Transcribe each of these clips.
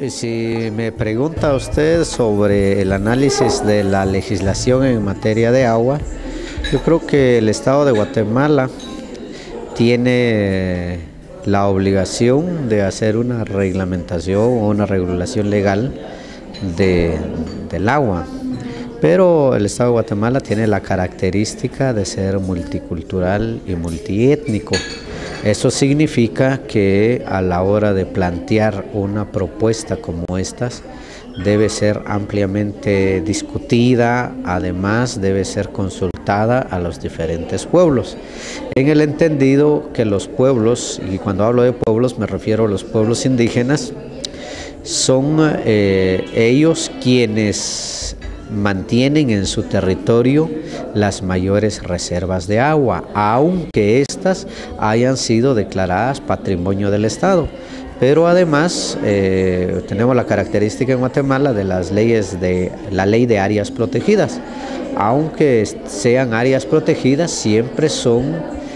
Si me pregunta usted sobre el análisis de la legislación en materia de agua, yo creo que el Estado de Guatemala tiene la obligación de hacer una reglamentación o una regulación legal del agua. Pero el Estado de Guatemala tiene la característica de ser multicultural y multiétnico. Eso significa que a la hora de plantear una propuesta como estas, debe ser ampliamente discutida, además debe ser consultada a los diferentes pueblos. En el entendido que los pueblos, y cuando hablo de pueblos me refiero a los pueblos indígenas, son ellos quienes mantienen en su territorio las mayores reservas de agua, aunque éstas hayan sido declaradas patrimonio del Estado. Pero además tenemos la característica en Guatemala de las leyes de la ley de áreas protegidas. Aunque sean áreas protegidas, siempre son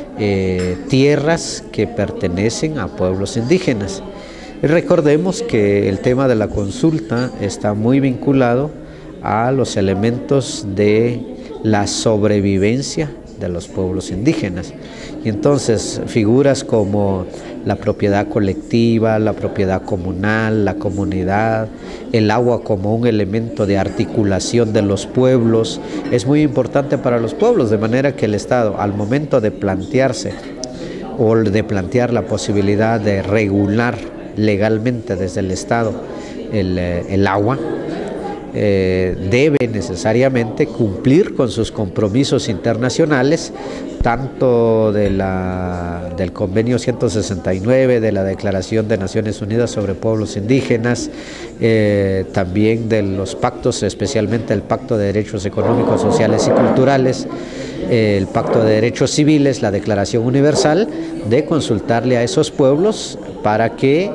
tierras que pertenecen a pueblos indígenas. Y recordemos que el tema de la consulta está muy vinculado a los elementos de la sobrevivencia de los pueblos indígenas. Y entonces figuras como la propiedad colectiva, la propiedad comunal, la comunidad, el agua como un elemento de articulación de los pueblos, es muy importante para los pueblos, de manera que el Estado, al momento de plantearse o de plantear la posibilidad de regular legalmente desde el Estado el agua, debe necesariamente cumplir con sus compromisos internacionales, tanto del Convenio 169, de la Declaración de Naciones Unidas sobre Pueblos Indígenas, también de los pactos, especialmente el Pacto de Derechos Económicos, Sociales y Culturales, el Pacto de Derechos Civiles, la Declaración Universal, de consultarle a esos pueblos para que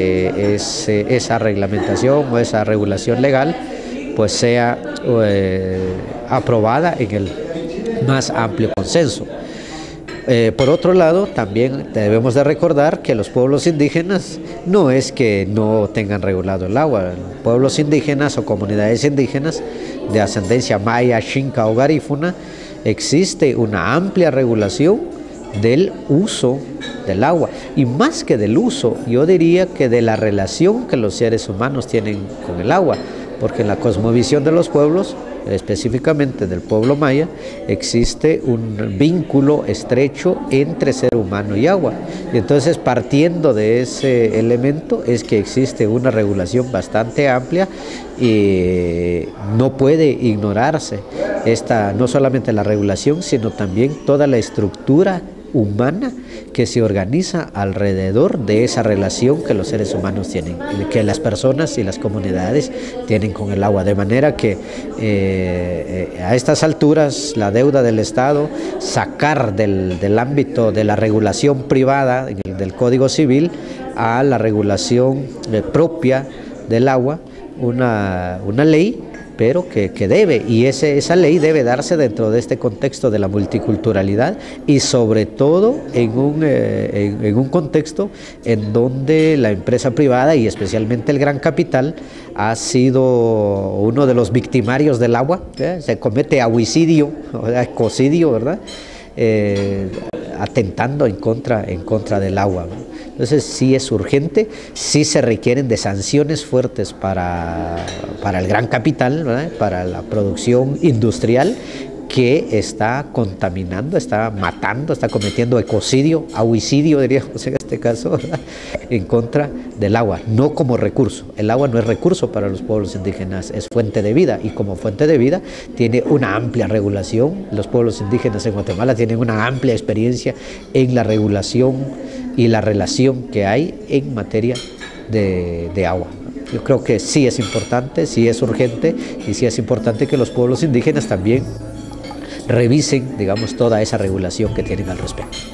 esa reglamentación o esa regulación legal pues sea aprobada en el más amplio consenso. Por otro lado, también debemos de recordar que los pueblos indígenas no es que no tengan regulado el agua. Pueblos indígenas o comunidades indígenas de ascendencia maya, xinca o garífuna, existe una amplia regulación del uso del agua, y más que del uso, yo diría que de la relación que los seres humanos tienen con el agua, porque en la cosmovisión de los pueblos, específicamente del pueblo maya, existe un vínculo estrecho entre ser humano y agua. Y entonces, partiendo de ese elemento, es que existe una regulación bastante amplia y no puede ignorarse no solamente la regulación, sino también toda la estructura humana que se organiza alrededor de esa relación que los seres humanos tienen, que las personas y las comunidades tienen con el agua, de manera que a estas alturas la deuda del Estado, sacar del ámbito de la regulación privada del Código Civil a la regulación propia del agua, una ley, pero que debe, y esa ley debe darse dentro de este contexto de la multiculturalidad y sobre todo en un contexto en donde la empresa privada y especialmente el gran capital ha sido uno de los victimarios del agua, se comete aguicidio, ecocidio, ¿verdad? Atentando en contra del agua, ¿no? Entonces sí es urgente, sí se requieren de sanciones fuertes para el gran capital, ¿verdad? Para la producción industrial que está contaminando, está matando, está cometiendo ecocidio, aguicidio diríamos en este caso, ¿verdad? En contra del agua, no como recurso. El agua no es recurso para los pueblos indígenas, es fuente de vida, y como fuente de vida tiene una amplia regulación. Los pueblos indígenas en Guatemala tienen una amplia experiencia en la regulación y la relación que hay en materia de agua. Yo creo que sí es importante, sí es urgente, y sí es importante que los pueblos indígenas también revisen, digamos, toda esa regulación que tienen al respecto.